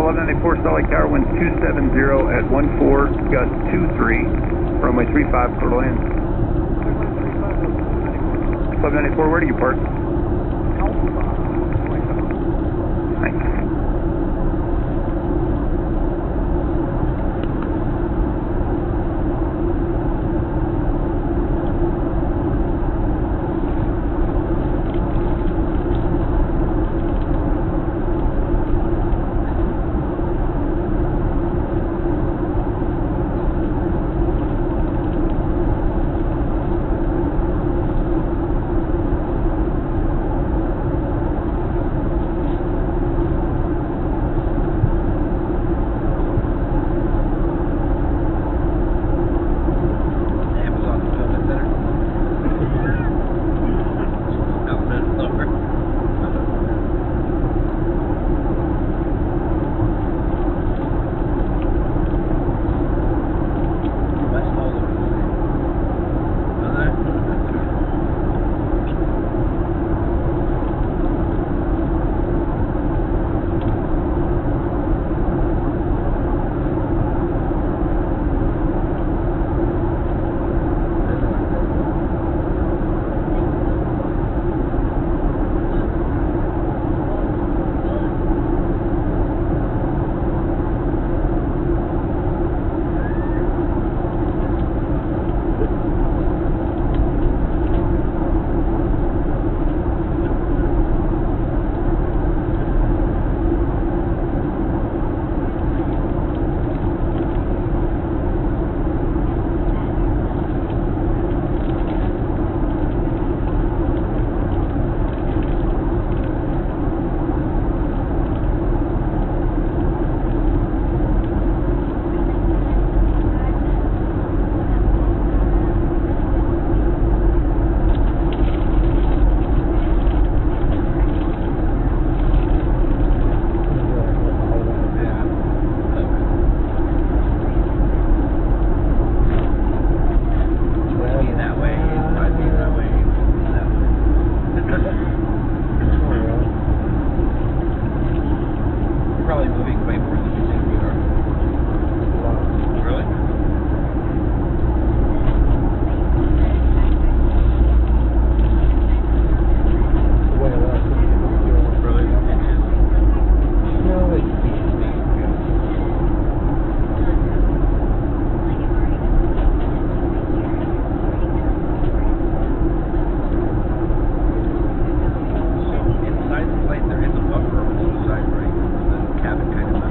1194 Salt Lake Tower, wind 270 at 14, gust 23, runway 35, clear to land. 1194, where do you park? Thanks. Inside the plane, there is a buffer on the side, right? The cabin kind of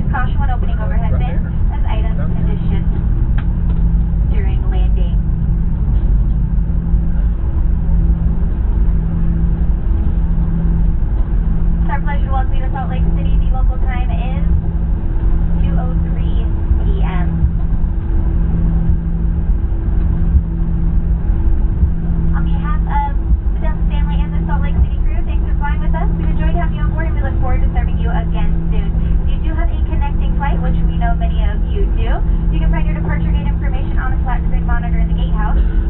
Caution when opening overhead bins as items tend to shift during landing. It's our pleasure to welcome you to Salt Lake City. The local time is 2:03 p.m. On behalf of the Delta family and the Salt Lake City crew, thanks for flying with us. We've enjoyed having you on board and we look forward to serving you again soon. If you do have a connecting flight, which we know many of you do, you can find your departure gate information on a flat screen monitor in the gatehouse.